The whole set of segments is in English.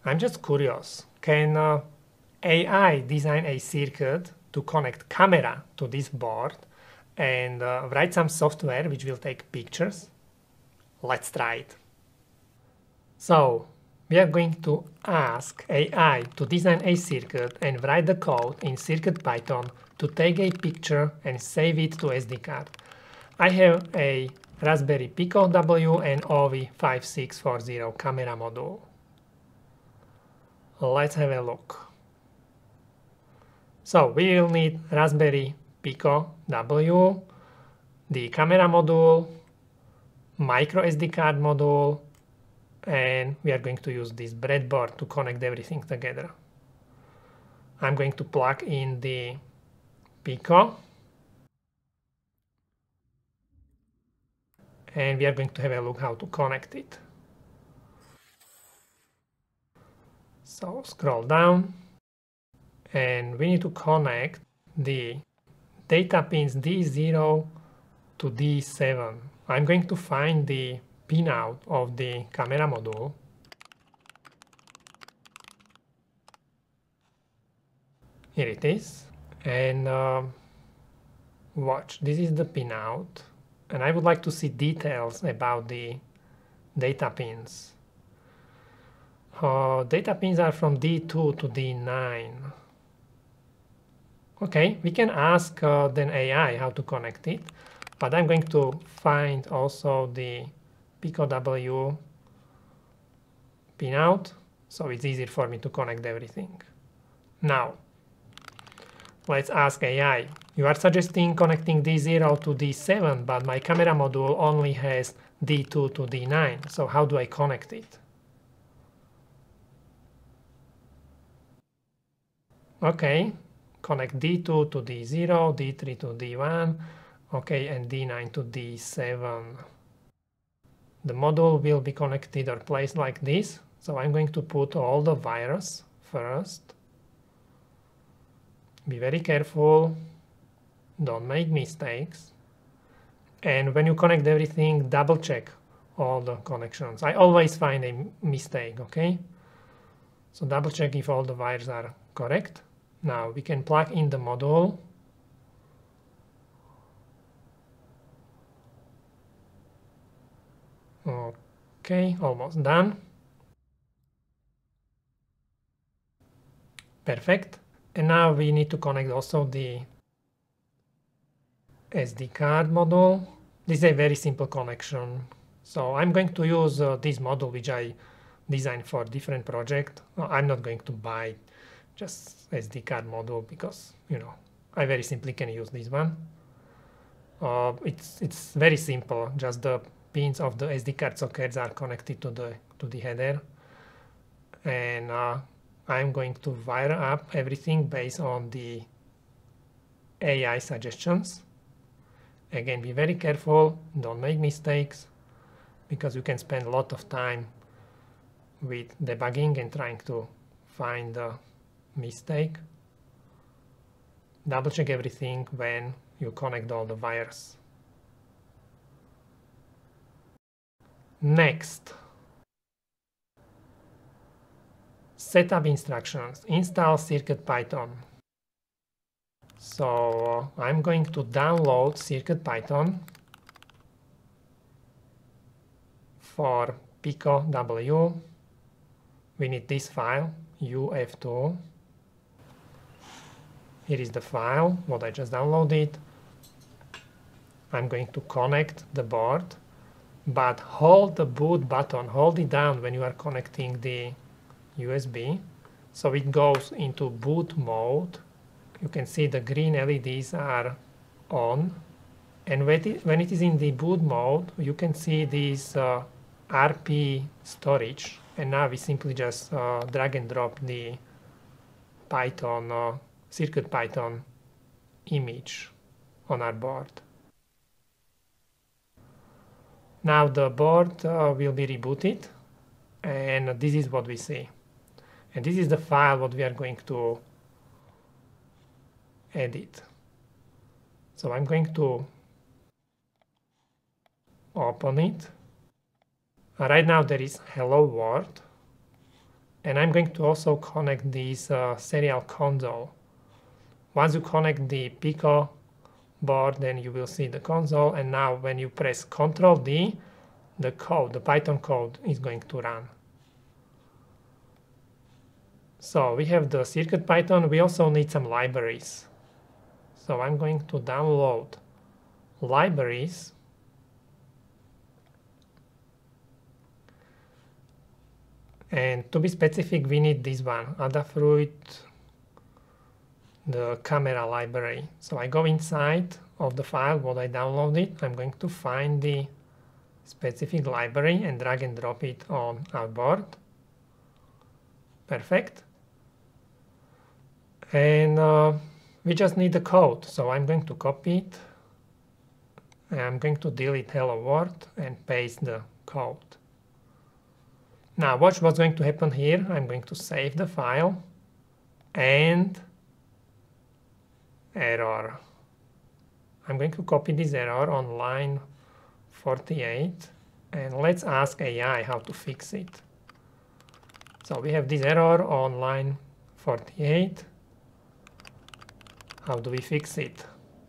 I'm just curious, can AI design a circuit to connect camera to this board and write some software which will take pictures? Let's try it. So we are going to ask AI to design a circuit and write the code in CircuitPython to take a picture and save it to SD card. I have a Raspberry Pico W and OV5640 camera module. Let's have a look. So we will need Raspberry Pico W, the camera module, micro SD card module, and we are going to use this breadboard to connect everything together. I'm going to plug in the Pico, and we are going to have a look how to connect it. So scroll down, and we need to connect the data pins D0 to D7. I'm going to find the pinout of the camera module. Here it is. And watch, this is the pinout. And I would like to see details about the data pins. Data pins are from D2 to D9. Okay, we can ask then AI how to connect it, but I'm going to find also the Pico W pinout, so it's easier for me to connect everything. Now, let's ask AI. You are suggesting connecting D0 to D7, but my camera module only has D2 to D9, so how do I connect it? Okay, connect D2 to D0, D3 to D1, okay, and D9 to D7. The module will be connected or placed like this, so I'm going to put all the wires first. Be very careful, don't make mistakes. And when you connect everything, double check all the connections. I always find a mistake, okay? So double check if all the wires are correct. Now we can plug in the module. Okay, almost done. Perfect. And now we need to connect also the SD card module. This is a very simple connection. So I'm going to use this module which I designed for different project. I'm not going to buy just SD card module because, you know, I very simply can use this one. It's very simple. Just the pins of the SD card sockets are connected to the header, and I'm going to wire up everything based on the AI suggestions. Again, be very careful, don't make mistakes, because you can spend a lot of time with debugging and trying to find the mistake. Double check everything when you connect all the wires. Next, setup instructions. Install CircuitPython. So I'm going to download CircuitPython for Pico W. We need this file, UF2. Here is the file, what I just downloaded. I'm going to connect the board, but hold the boot button, hold it down when you are connecting the USB, so it goes into boot mode. You can see the green LEDs are on, and when it is in the boot mode, you can see this RP storage, and now we simply just drag and drop the Python, CircuitPython image on our board. Now the board will be rebooted, and this is what we see. And this is the file what we are going to edit. So I'm going to open it. Right now there is hello world, And I'm going to also connect this serial console. Once you connect the Pico board, then you will see the console, and now when you press Ctrl D, the code, the Python code, is going to run. So we have the CircuitPython. We also need some libraries. So I'm going to download libraries. And to be specific, we need this one, Adafruit, the camera library. So I go inside of the file what I downloaded. I'm going to find the specific library and drag and drop it on our board. Perfect. And we just need the code. So I'm going to copy it. And I'm going to delete hello world and paste the code. Now watch what's going to happen here. I'm going to save the file and error. I'm going to copy this error on line 48 and let's ask AI how to fix it. So we have this error on line 48. How do we fix it?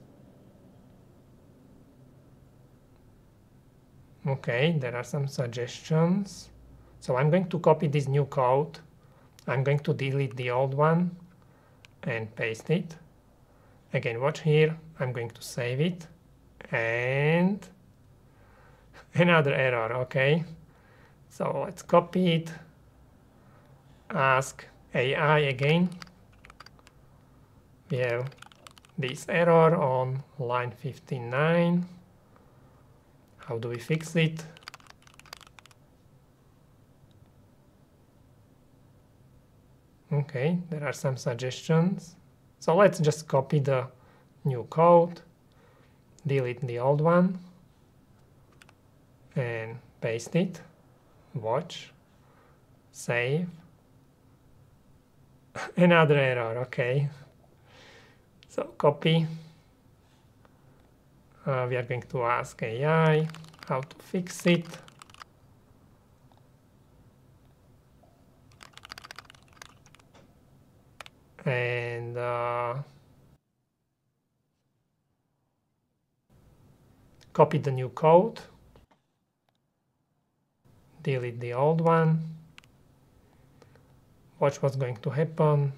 Okay, there are some suggestions. So I'm going to copy this new code. I'm going to delete the old one and paste it. Again, watch here. I'm going to save it. And another error, okay? So let's copy it. Ask AI again. We have this error on line 59. How do we fix it? Okay, there are some suggestions. So let's just copy the new code, delete the old one, and paste it. Watch, save. Another error, okay. So copy. We are going to ask AI how to fix it. And copy the new code, delete the old one, watch what's going to happen.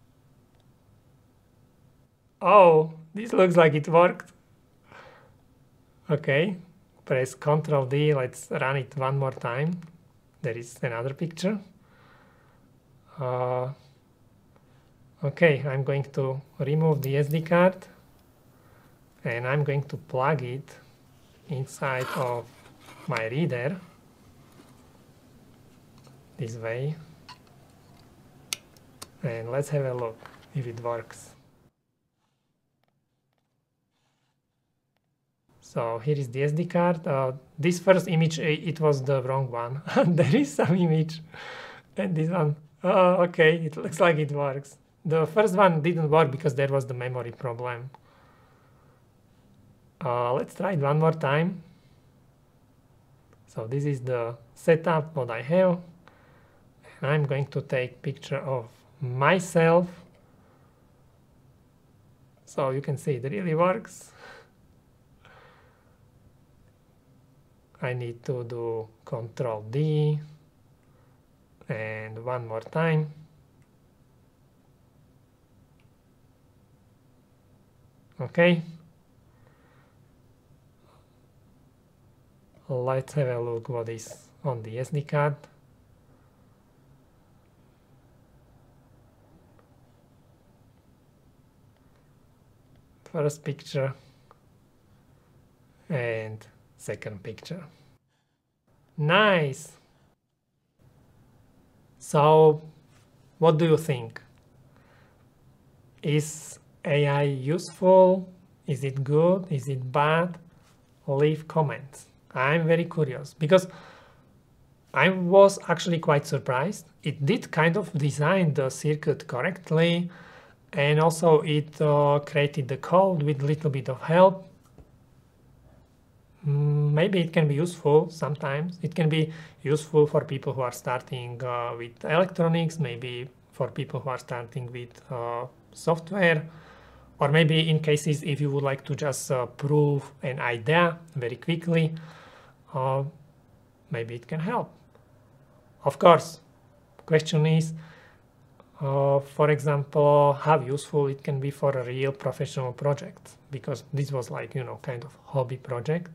Oh, this looks like it worked. Okay, press Ctrl D, let's run it one more time. There is another picture. Okay, I'm going to remove the SD card and I'm going to plug it inside of my reader this way, and let's have a look if it works. So here is the SD card. This first image, it was the wrong one. There is some image and this one. Okay, it looks like it works. The first one didn't work because there was the memory problem. Let's try it one more time. So this is the setup what I have. And I'm going to take picture of myself. So you can see it really works. I need to do Ctrl D and one more time. Okay. Let's have a look what is on the SD card. First picture and second picture. Nice! So, what do you think? Is AI useful? Is it good? Is it bad? Leave comments. I'm very curious because I was actually quite surprised. It did kind of design the circuit correctly, and also it created the code with a little bit of help. Maybe it can be useful sometimes. It can be useful for people who are starting with electronics, maybe for people who are starting with software, or maybe in cases if you would like to just prove an idea very quickly, maybe it can help. Of course, question is, for example, how useful it can be for a real professional project, because this was like, kind of hobby project.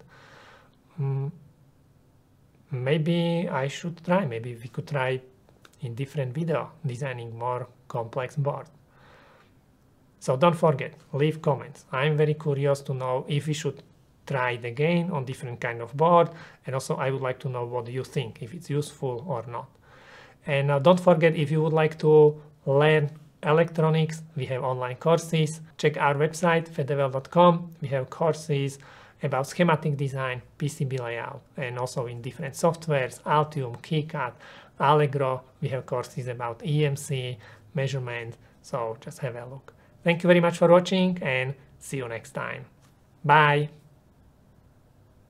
Maybe I should try, maybe we could try in different video designing more complex board. So don't forget, leave comments. I'm very curious to know if we should try it again on different kind of board, and also I would like to know what you think, if it's useful or not. And don't forget, if you would like to learn electronics, we have online courses. Check our website fedevel.com. We have courses about schematic design, PCB layout, and also in different softwares, Altium, KiCad, Allegro. We have courses about EMC, measurement, so just have a look. Thank you very much for watching, and see you next time. Bye!